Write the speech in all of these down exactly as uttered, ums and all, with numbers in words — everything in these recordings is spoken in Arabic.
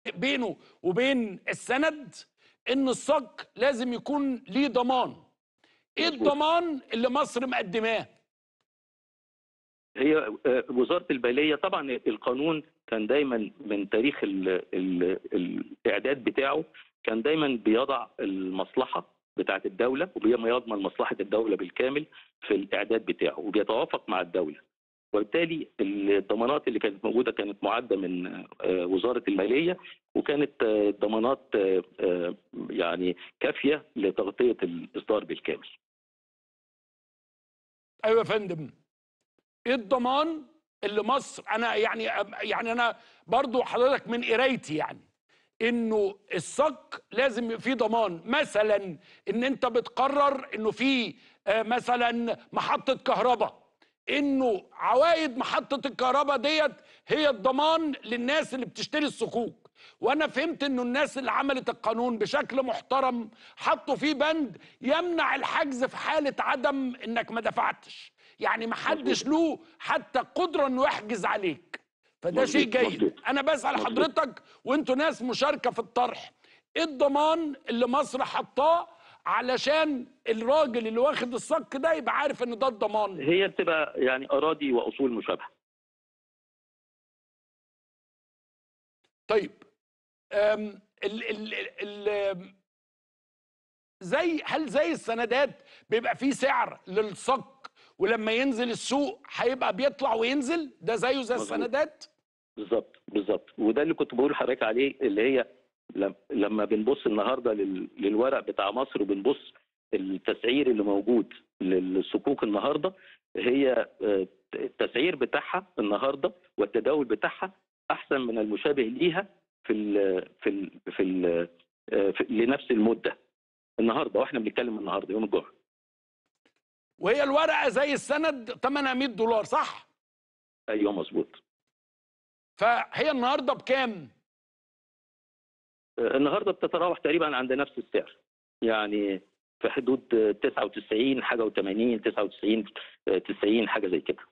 بينه وبين السند ان الصك لازم يكون ليه ضمان. ايه مظبوط. الضمان اللي مصر مقدماه؟ هي آه، وزارة المالية طبعا القانون كان دايما من تاريخ ال ال الإعداد بتاعه، كان دايما بيضع المصلحة بتاعة الدولة وبما يضمن مصلحة الدولة بالكامل في الإعداد بتاعه وبيتوافق مع الدولة. وبالتالي الضمانات اللي كانت موجودة كانت معدة من آه، وزارة المالية، وكانت آه، ضمانات آه، آه، يعني كافية لتغطية الإصدار بالكامل. ايوه يا فندم. ايه الضمان اللي مصر، انا يعني يعني انا برضو حضرتك من قرايتي يعني انه الصك لازم يبقى فيه ضمان، مثلا ان انت بتقرر انه في آه، مثلا محطة كهرباء، انه عوائد محطة الكهرباء ديت هي الضمان للناس اللي بتشتري الصكوك. وانا فهمت انه الناس اللي عملت القانون بشكل محترم حطوا فيه بند يمنع الحجز في حالة عدم انك ما دفعتش، يعني ما حدش مظبوط له حتى قدرة انه يحجز عليك، فده شيء مظبوط جيد. مظبوط انا بسأل مظبوط. حضرتك وانتوا ناس مشاركة في الطرح، ايه الضمان اللي مصر حطاه علشان الراجل اللي واخد الصك ده يبقى عارف ان ده الضمان؟ هي بتبقى يعني اراضي واصول مشابهه. طيب أم ال ال ال ال زي هل زي السندات بيبقى فيه سعر للصك ولما ينزل السوق هيبقى بيطلع وينزل، ده زيه زي مظبوط. السندات؟ بالظبط بالظبط، وده اللي كنت بقول لحضرتك عليه، اللي هي لم- لما بنبص النهارده لل- للورق بتاع مصر وبنبص التسعير اللي موجود للصكوك النهارده، هي آه، التسعير بتاعها النهارده والتداول بتاعها احسن من المشابه ليها في ال في ال في, ال في لنفس المده النهارده، واحنا بنتكلم النهارده يوم الجمعه. وهي الورقه زي السند ثمنها مية دولار صح؟ ايوه مظبوط. فهي النهارده بكام؟ النهارده بتتراوح تقريبا عند نفس السعر، يعني في حدود تسعة وتسعين حاجه و80 تسعة وتسعين تسعين حاجه زي كده.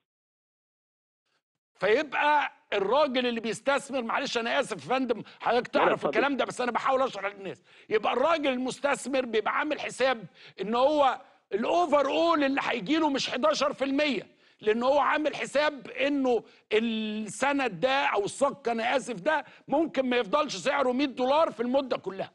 فيبقى الراجل اللي بيستثمر، معلش انا اسف يا فندم حضرتك لا لا تعرف اتفضل. الكلام ده بس انا بحاول اشرح للناس، يبقى الراجل المستثمر بيبقى عامل حساب ان هو الاوفر اول اللي هيجي له مش حداشر في المية، لان هو عامل حساب انه السند ده او الصك انا اسف ده ممكن ما يفضلش سعره مية دولار في المده كلها.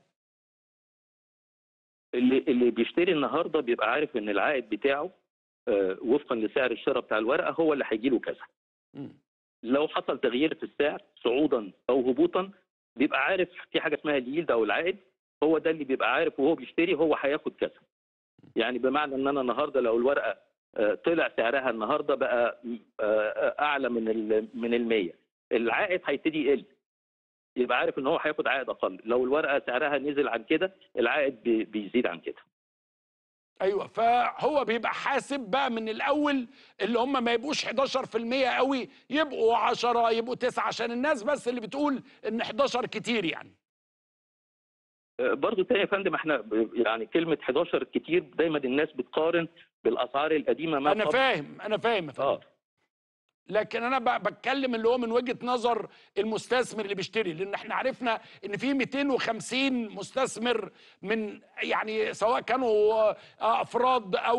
اللي اللي بيشتري النهارده بيبقى عارف ان العائد بتاعه آه، وفقا لسعر الشراء بتاع الورقه هو اللي هيجي له كذا. مم. لو حصل تغيير في السعر صعودا او هبوطا بيبقى عارف في حاجه اسمها اليلد او العائد، هو ده اللي بيبقى عارف وهو بيشتري هو هياخد كذا. يعني بمعنى ان انا النهارده لو الورقه آه، طلع سعرها النهارده بقى آه، اعلى من ال من ال مية، العائد هيبتدي يقل، يبقى عارف ان هو هياخد عائد اقل. لو الورقه سعرها نزل عن كده العائد بي- بيزيد عن كده. ايوه، فهو بيبقى حاسب بقى من الاول اللي هم ما يبقوش حداشر في المية قوي، يبقوا عشرة يبقوا تسعة، عشان الناس بس اللي بتقول ان حداشر كتير يعني. آه، برضو تاني يا فندم احنا ب- يعني كلمه حداشر كتير دايما الناس بتقارن بالاسعار القديمه ما انا قبل. فاهم انا فاهم يا فندم، اه لكن انا ب- بتكلم اللي هو من وجهة نظر المستثمر اللي بيشتري، لان احنا عرفنا ان في مئتين وخمسين مستثمر من يعني سواء كانوا آه، افراد او